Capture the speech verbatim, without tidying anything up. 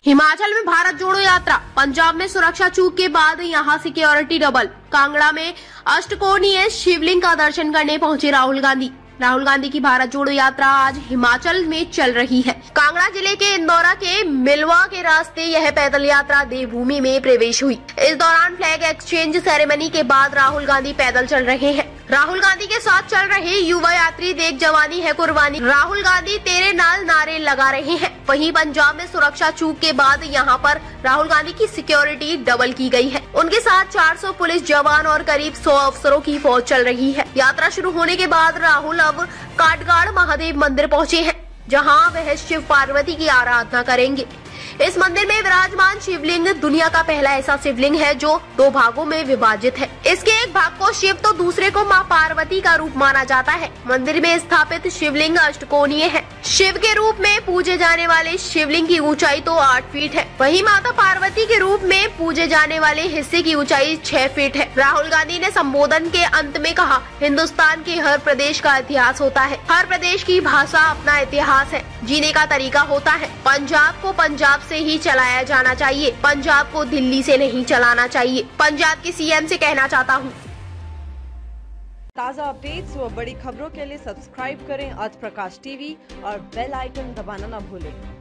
हिमाचल में भारत जोड़ो यात्रा, पंजाब में सुरक्षा चूक के बाद यहां सिक्योरिटी डबल। कांगड़ा में अष्टकोणीय शिवलिंग का दर्शन करने पहुंचे राहुल गांधी। राहुल गांधी की भारत जोड़ो यात्रा आज हिमाचल में चल रही है। कांगड़ा जिले के इंदौरा के मिलवा के रास्ते यह पैदल यात्रा देवभूमि में प्रवेश हुई। इस दौरान फ्लैग एक्सचेंज सेरेमनी के बाद राहुल गांधी पैदल चल रहे हैं। राहुल गांधी के साथ चल रहे युवा यात्री देख जवानी है कुर्बानी, राहुल गांधी तेरे नाल नारे लगा रहे हैं। वहीं पंजाब में सुरक्षा चूक के बाद यहां पर राहुल गांधी की सिक्योरिटी डबल की गई है। उनके साथ चार सौ पुलिस जवान और करीब सौ अफसरों की फौज चल रही है। यात्रा शुरू होने के बाद राहुल अब काटगाड़ महादेव मंदिर पहुंचे हैं, जहां वह शिव पार्वती की आराधना करेंगे। इस मंदिर में विराजमान शिवलिंग दुनिया का पहला ऐसा शिवलिंग है जो दो भागों में विभाजित है। इसके एक भाग को शिव तो दूसरे को मां पार्वती का रूप माना जाता है। मंदिर में स्थापित शिवलिंग अष्टकोणीय है। शिव के रूप में पूजे जाने वाले शिवलिंग की ऊंचाई तो आठ फीट है, वहीं माता पार्वती के रूप में पूजे जाने वाले हिस्से की ऊंचाई छह फीट है। राहुल गांधी ने संबोधन के अंत में कहा, हिंदुस्तान के हर प्रदेश का इतिहास होता है, हर प्रदेश की भाषा अपना इतिहास है, जीने का तरीका होता है। पंजाब को पंजाब से ही चलाया जाना चाहिए, पंजाब को दिल्ली से नहीं चलाना चाहिए। पंजाब के सीएम से कहना चाहता हूँ। ताज़ा अपडेट्स व बड़ी खबरों के लिए सब्सक्राइब करें आज प्रकाश टीवी और बेल आइकन दबाना न भूलें।